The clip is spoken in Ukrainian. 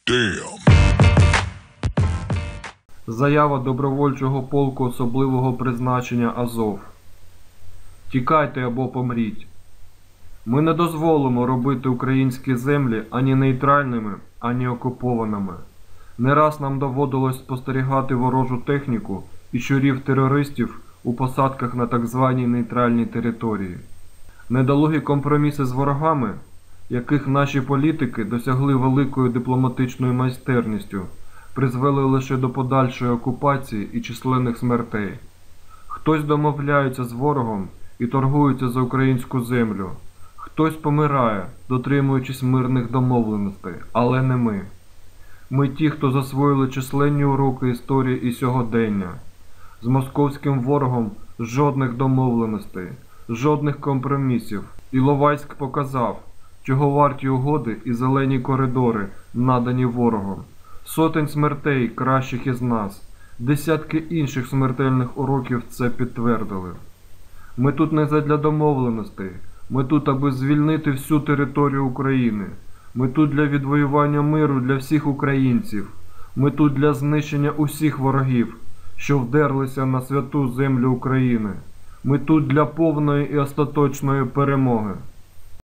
Damn. Заява добровольчого полку особливого призначення Азов. Тікайте або помріть. Ми не дозволимо робити українські землі ані нейтральними, ані окупованими. Не раз нам доводилось спостерігати ворожу техніку і щурів терористів у посадках на так званій нейтральній території. Недолугі компроміси з ворогами, яких наші політики досягли великою дипломатичною майстерністю, призвели лише до подальшої окупації і численних смертей. Хтось домовляється з ворогом і торгується за українську землю. Хтось помирає, дотримуючись мирних домовленостей, але не ми. Ми ті, хто засвоїли численні уроки історії і сьогодення. З московським ворогом жодних домовленостей, жодних компромісів. Іловайськ показав, чого варті угоди і зелені коридори, надані ворогом. Сотень смертей кращих із нас, десятки інших смертельних уроків це підтвердили. Ми тут не задля домовленостей, ми тут, аби звільнити всю територію України. Ми тут для відвоювання миру для всіх українців. Ми тут для знищення усіх ворогів, що вдерлися на святу землю України. Ми тут для повної і остаточної перемоги.